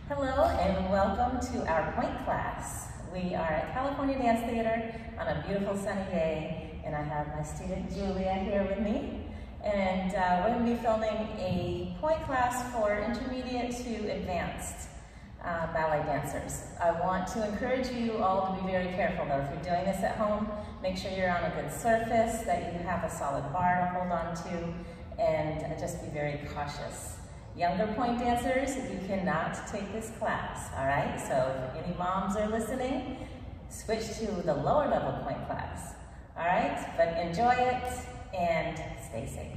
Hello and welcome to our Pointe class. We are at California Dance Theater on a beautiful sunny day, and I have my student Julia here with me. And we're going to be filming a Pointe class for intermediate to advanced ballet dancers. I want to encourage you all to be very careful though. If you're doing this at home, make sure you're on a good surface, that you have a solid bar to hold on to, and just be very cautious. Younger Pointe dancers, you cannot take this class, all right? So if any moms are listening, switch to the lower level Pointe class, all right? But enjoy it and stay safe.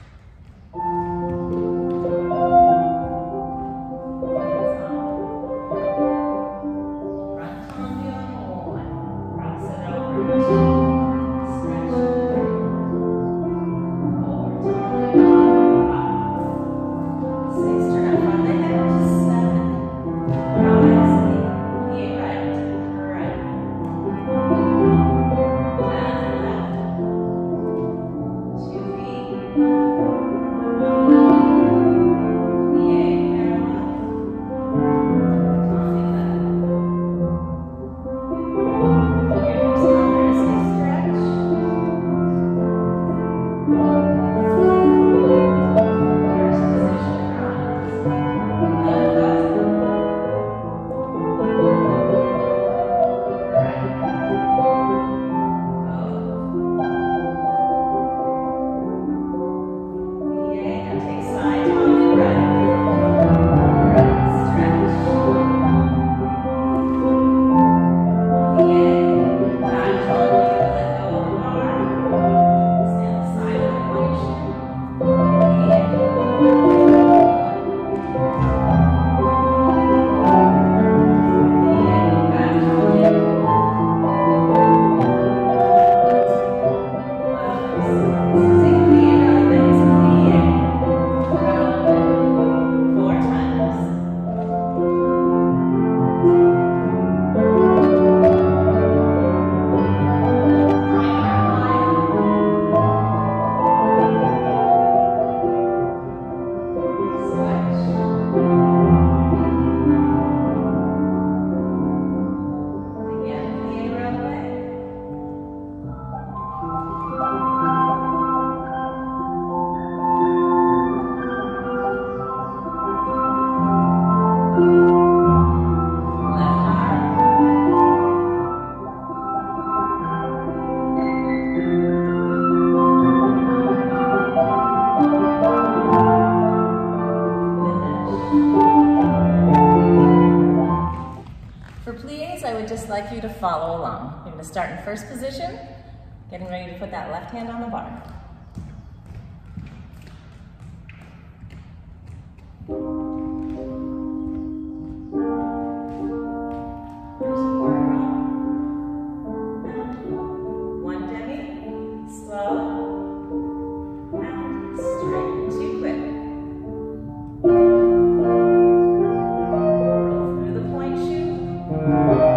Like you to follow along. You're going to start in first position, getting ready to put that left hand on the bar. One demi, slow, and straight, too quick. Roll through the point shoe.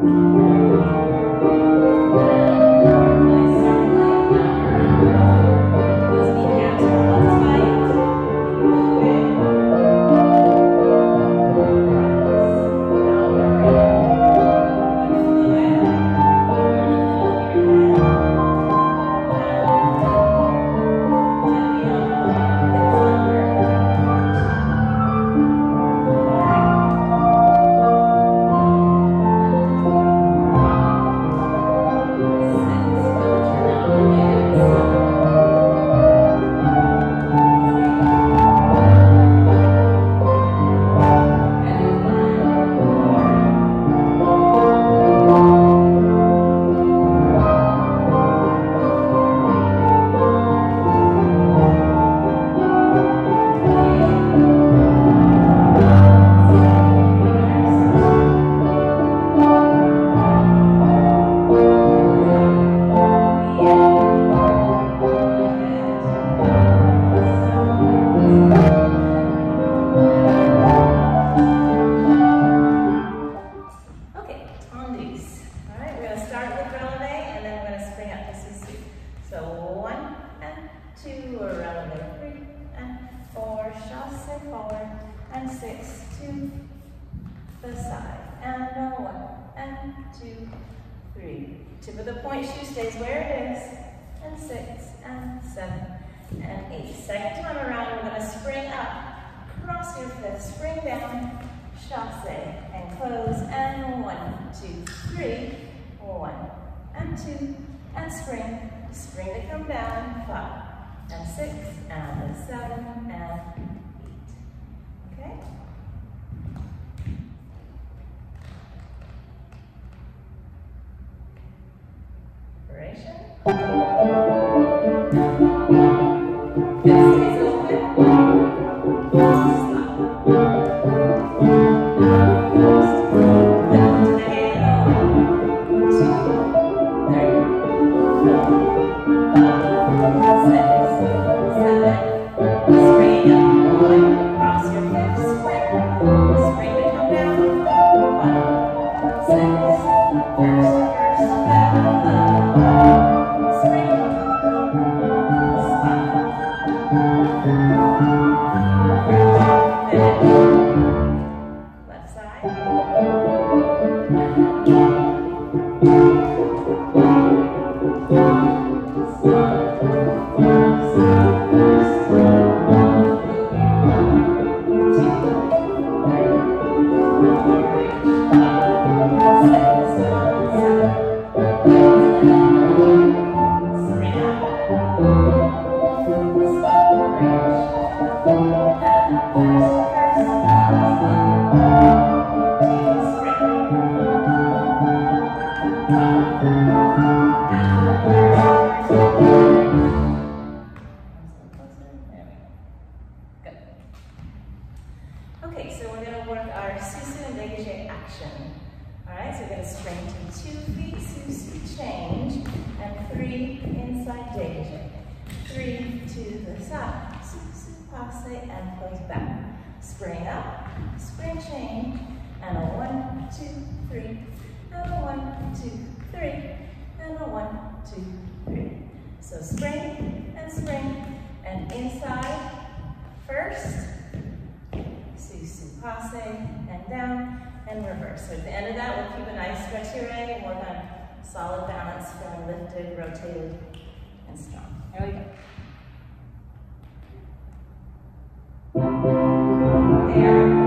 Tip of the point shoe stays where it is, and 6, and 7, and 8. Second time around, we're going to spring up, cross your fifth, spring down, chasse, and close, and 1, 2, 3, 1, and 2, and spring, spring to come down, 5, and 6, and 7, and 8. Okay? Preparation. Good, stays open. Okay, so we're going to work our susu and dégagé action. Alright, so we're going to spring to 2 feet, susu, change, and 3 inside dégagé. 3 to the side, susu, passe, and close back. Spring up, spring change, and a 1, 2, 3, and a 1, 2, 3, and a 1, 2, 3. So spring, and inside first, susu, passe, and down, and reverse. So at the end of that, we'll keep a nice stretchy leg and work on solid balance, feeling lifted, rotated, and strong. Here we go. There.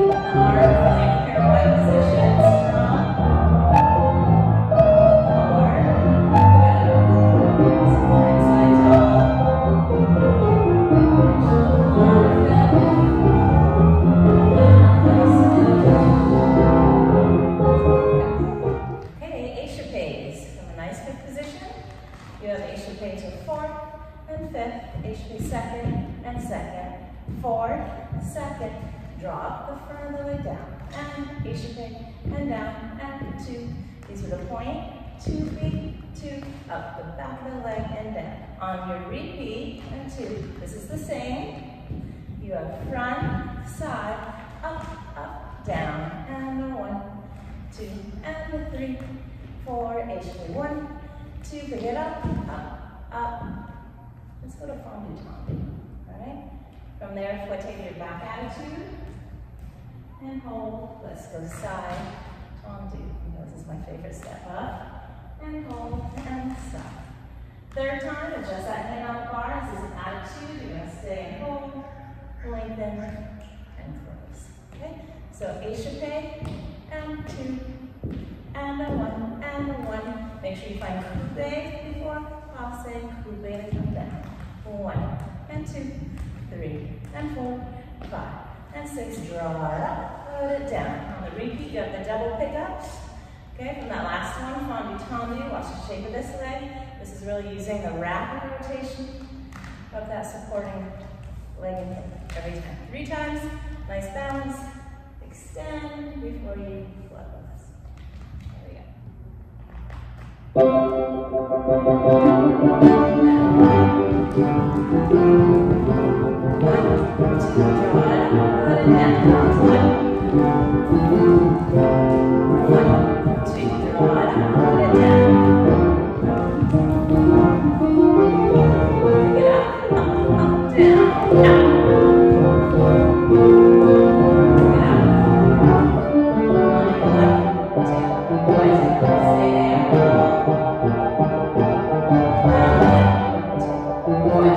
Drop the front of the leg down, and échappé, and down, and 2. These are the point, 2 feet, 2, up the back of the leg and down. On your repeat, and 2. This is the same. You have front, side, up, down, and a 1, 2, and a 3, 4, échappé, 1, 2, pick it up, up. Let's go to fondue tombe, all right? From there, fouette your back attitude. And hold. Let's go side, tendu. This is my favorite step. Up, and hold, and side. Third time, adjust that hand on the bar. This is an attitude. You're going to stay and hold, lengthen, and close. Okay? So échappé, and 2, and a 1, and a 1. Make sure you find coupe before passe, coupe to come down. 1, and 2, 3, and 4, 5. And 6, draw it up, put it down. On the repeat, you have the double pickups. Okay, from that last one, fondue tombe, watch the shape of this leg. This is really using the rapid rotation of that supporting leg and hip every time. 3 times, nice balance. Extend before you flood with us. There we go. 1, 2, draw it up. Put it down. 1, 2, draw it up. Put it down. Pick it up, down, out. Pick it up. 1, 2, twice. Stay there. 1, 2, twice.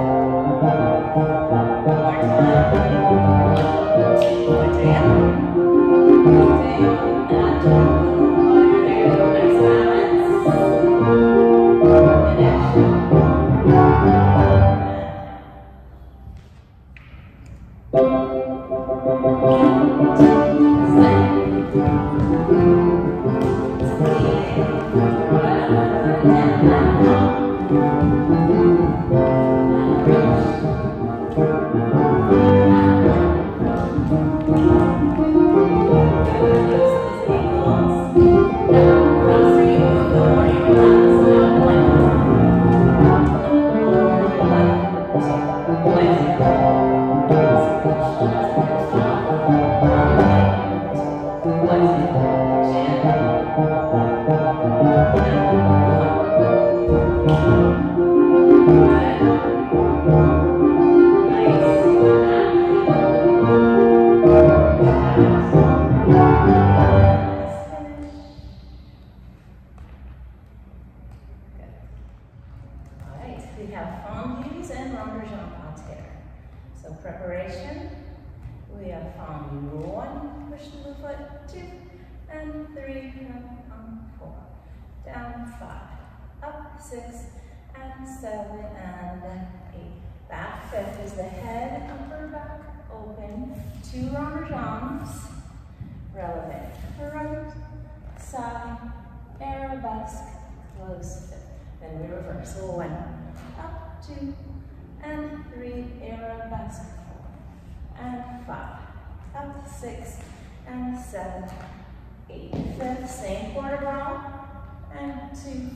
We have fondues and longueur jambes à terre. So preparation, we have fondue 1, push to the foot, 2, and 3, 4, down 5, up 6, and 7, and 8. Back 5th is the head, upper back, open, 2 longueur jambes, relevant, front, side, arabesque, close 5th. Then we reverse, 1, up, 2, and 3, arabesque, 4, and 5, up, 6, and 7, 8, 5th, same quarter ball, and 2,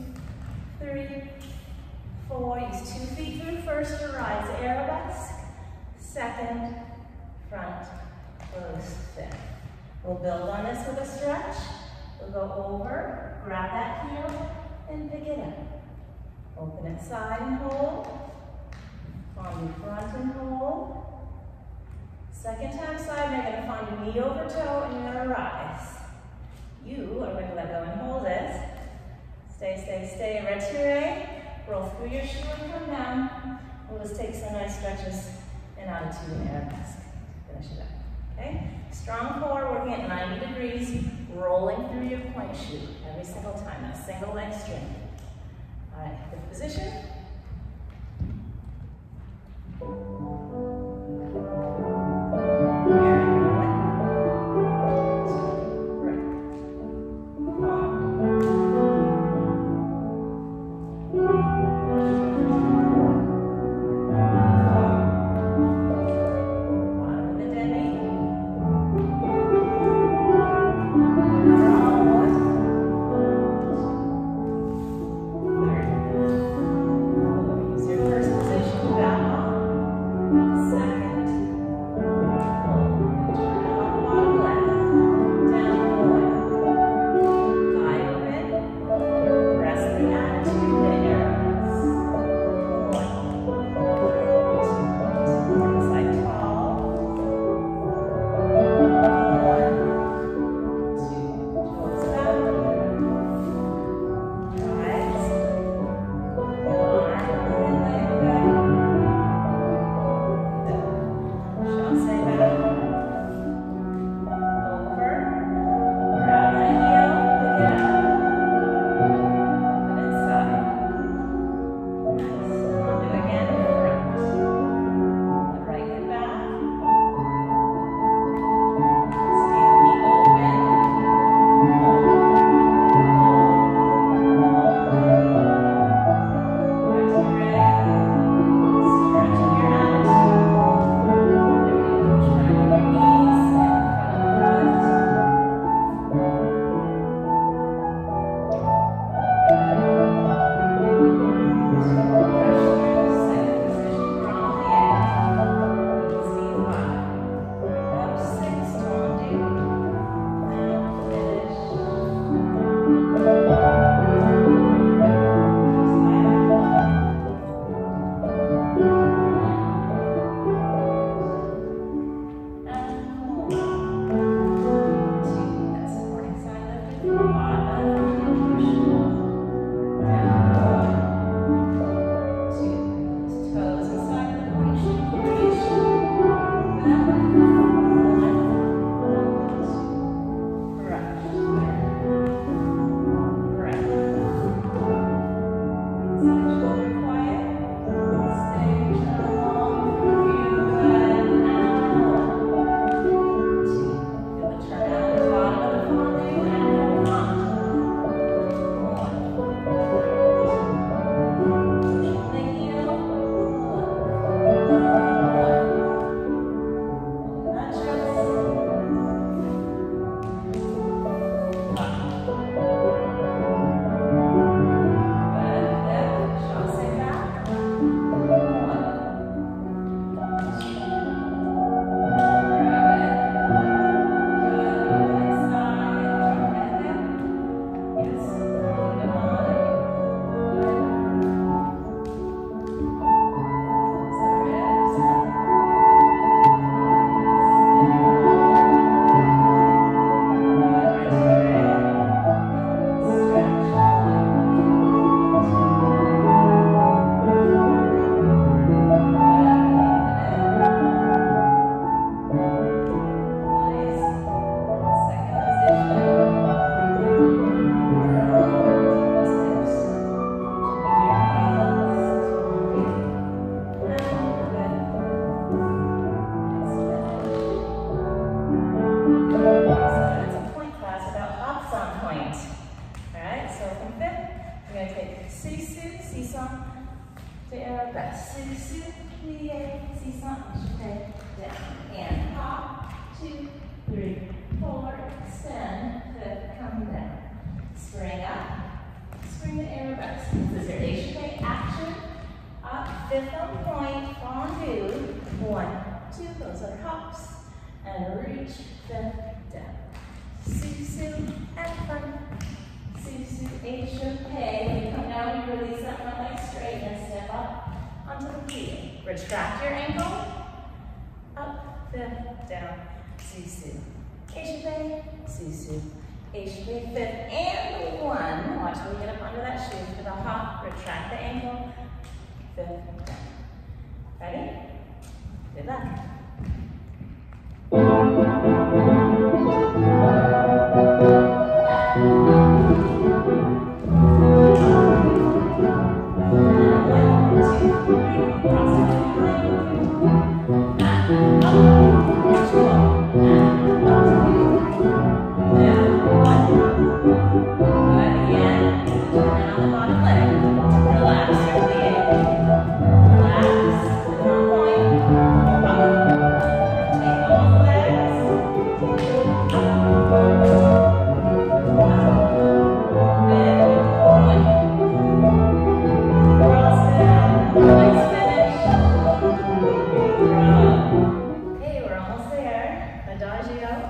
3, 4, use 2 feet through first to rise, arabesque, second, front, close, 5th. We'll build on this with a stretch. We'll go over, grab that heel, and pick it up. Open it side and hold. Fondue front and hold. Second time side, you're going to fondue knee over toe and you're going to rise. You are going to let go and hold it. Stay, stay, stay. Retiré. Roll through your shoe and come down. We'll just take some nice stretches and attitude and arabesque. Finish it up. Okay? Strong core, working at 90 degrees, rolling through your point shoe every single time. That single leg strength. All right, fifth position. Retract your ankle, up, fifth, down, susu. Échauffé, susu. Échauffé, fifth, and one. Watch when we get up under that shoe for the hop. Retract the ankle, fifth, down. Ready? Good luck.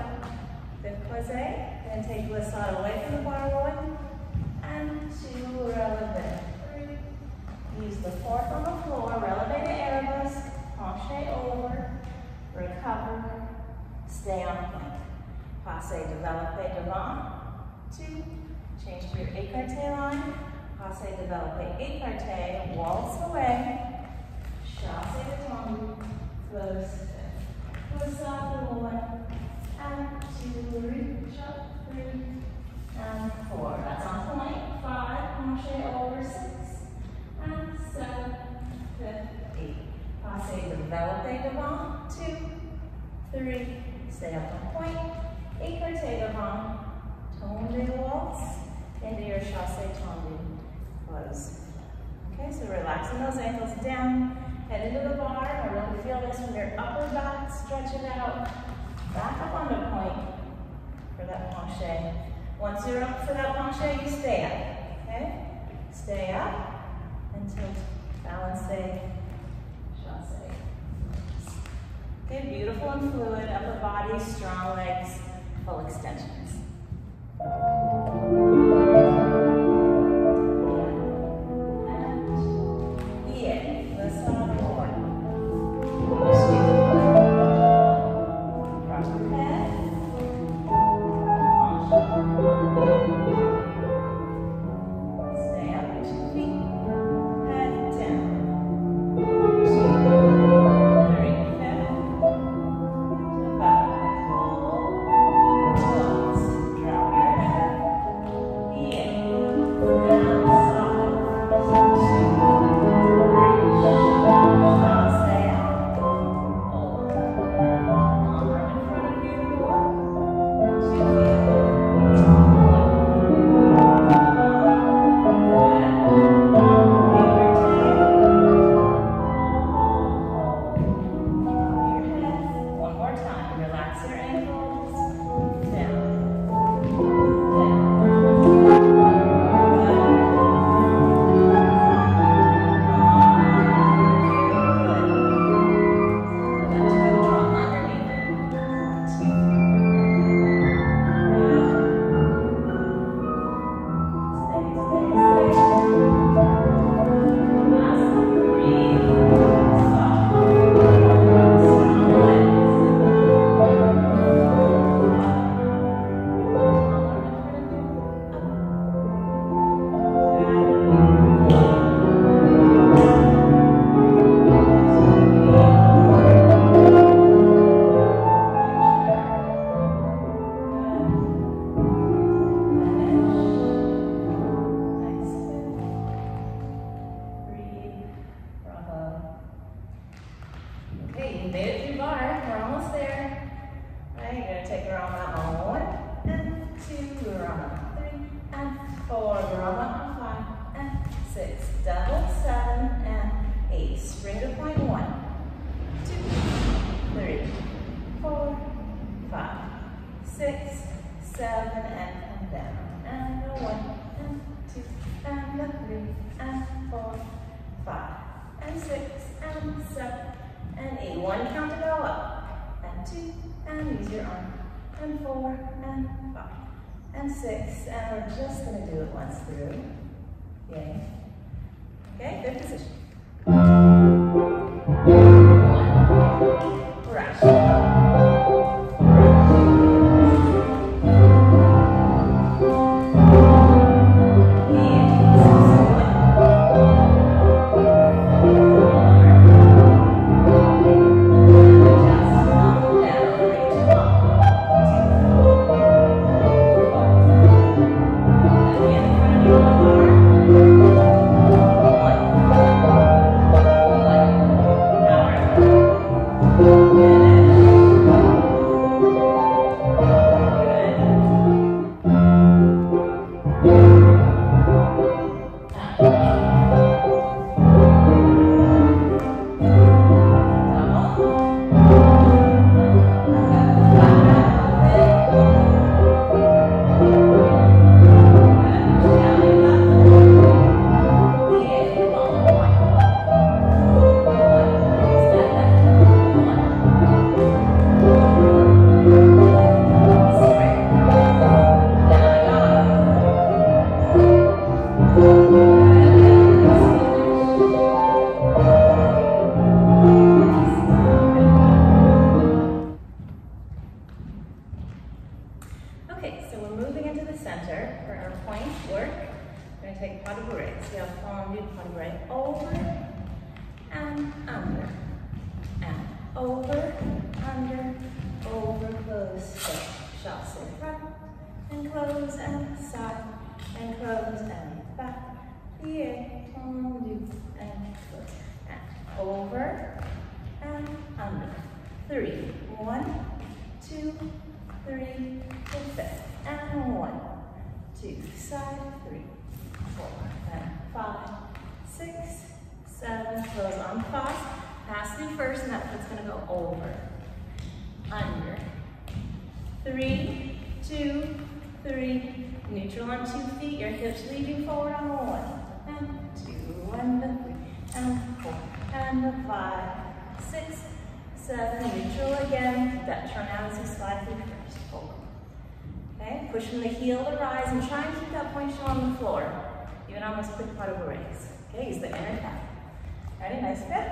fifth croisé. Then take glissade away from the bar one. And 2, releve. 3. Use the 4th on the floor. Releve to arabesque. Penché over. Recover. Stay on point. Passe, développé devant. 2. Change to your écarté line. Passe, développé, écarté. Waltz away. Chassé détendu. Close. Glissade for 1. And 2. Reach up. 3. And 4. That's on point. 5. Penché over. 6. And 7. 8. Passe, développé devant. 2. 3. Stay up on point. Écarté devant. Tonde waltz into your chassé tendu. Close. Okay, so relaxing those ankles down. Head into the bar. I really feel this from your upper back. Stretch it out. Back up onto point for that penché. Once you're up for that penché, you stay up. Okay? Stay up until balancé, chassé. Okay, beautiful and fluid. Upper body, strong legs, full extensions. Okay, good position. Finish. Okay, so we're moving into the center for our point work. We're going to take pas de bourrée. So we have fondu, pas de bourrée, over and under, and over, under, over, close, step, chasse front, and close, and side, and close, and back, plie, fondu, and close, and over, and under. 3, 1, 2, 3, fifth, and 1, 2, side, 3, 4, and 5, 6, 7, close on fast, pass through first, and that foot's going to go over, under, 3, 2, 3, neutral on 2 feet, your hips lead you forward on 1, and 2, and 3, and 4, and 5, 6, 7, neutral again, keep that turn out as you slide through first, forward. Okay, push from the heel to rise and try and keep that point show on the floor, even on those quick pas de bourrées. Okay, use the inner calf. Ready, nice fit.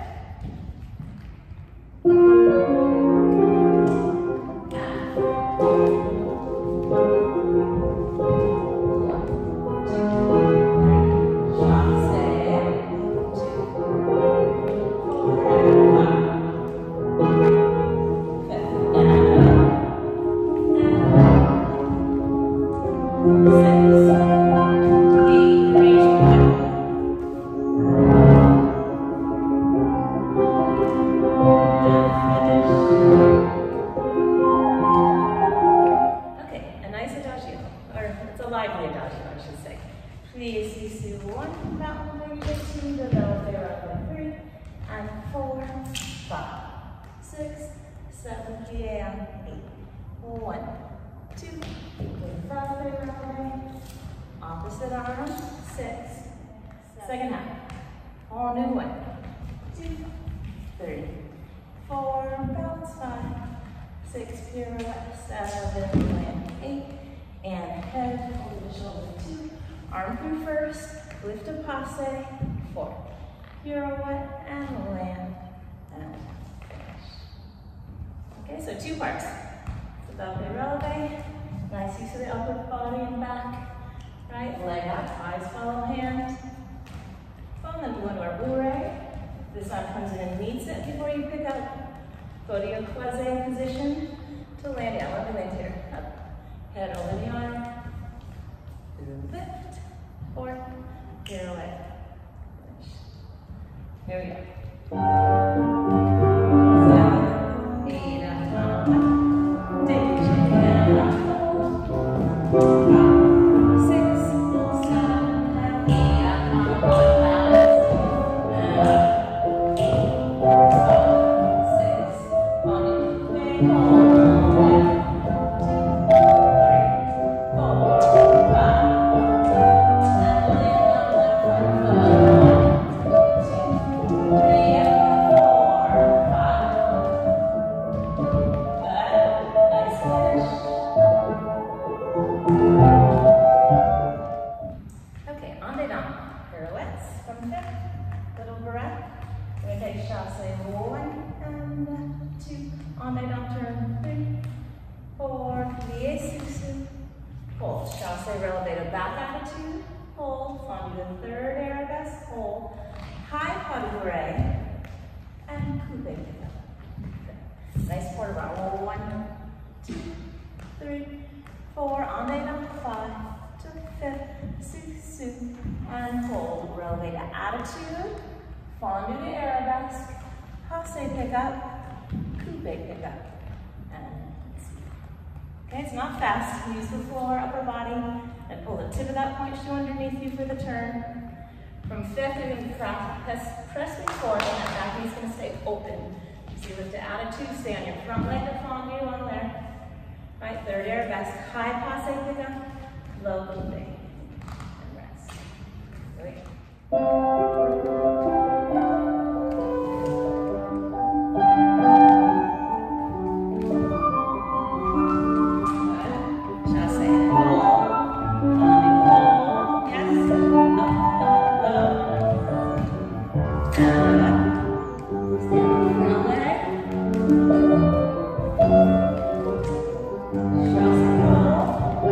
Opposite arm, 6. Second half. All new way. 2, 3, 4, bounce, 5, 6, pirouette, 7, land, 8, and head over the shoulder, 2, arm through first, lift a passe, 4, pirouette, and land, and finish. Okay, so 2 parts. So belly releve, nice use of the upper body and back. Right, leg out, eyes follow hand. Boom, then we go into our bourrée. This arm comes in and meets it before you pick up. Go to your croisé position to land down. Let me land here. Up. Head over the arm. Lift. Forward. Pirouette. Finish. Here we go. 7, 8, up. Take your chin up. Nice quarter round. 1, 2, 3, 4. On day down. 5 to 5, 6, and hold. Releve to attitude. Fondu to arabesque. Passe pick up. Coupe pick up. And okay, it's not fast. Use the floor, upper body, and pull the tip of that point shoe underneath you for the turn. From 5th, you're going to press me forward, and that back knee's going to stay open. So you lift the attitude, stay on your front leg to fondu on there. Right, 3rd arabesque, high passe pick up, low coupe, and rest. Here we go. Chasse roll.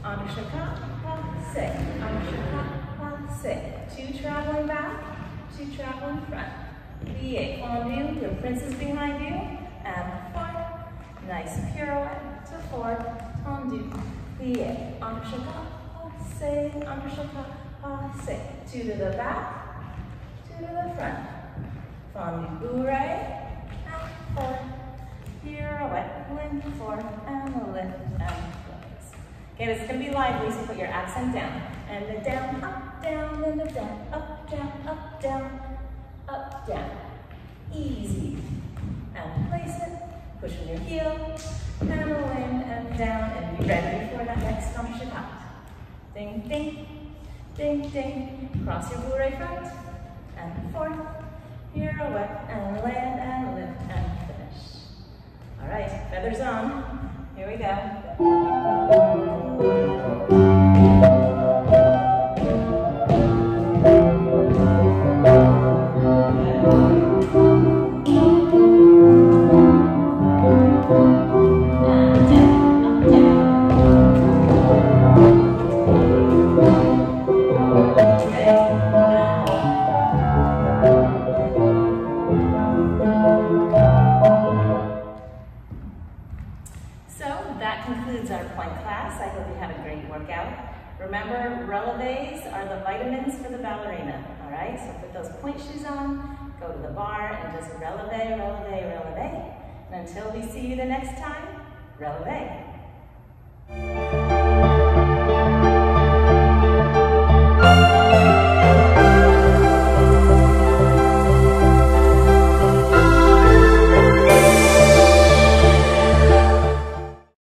Entrecote, passe, entrecote, passe. 2 traveling back, 2 traveling front. Plie, fondu, your prince is behind you, and 4. Nice pirouette to 4, tendu, plie, entrecote, passe, entrecote, passe. 2 to the back, 2 to the front. Fondu, bourrée, and 4. Pirouette, wind 4, and lift, and close. Okay, this is going to be lively, so put your accent down. And the down, and the down, up, down, up, down. Easy. And place it, push on your heel, panel in and down, and be ready for that next entrecote. Ding, ding, ding, ding. Cross your bourrée front, and 4. Pirouette, and land, and lift, and finish. All right, feathers on. Here we go. That concludes our point class. I hope you had a great workout. Remember, relevés are the vitamins for the ballerina, all right? So put those point shoes on, go to the bar, and just releve, releve, releve. And until we see you the next time, releve.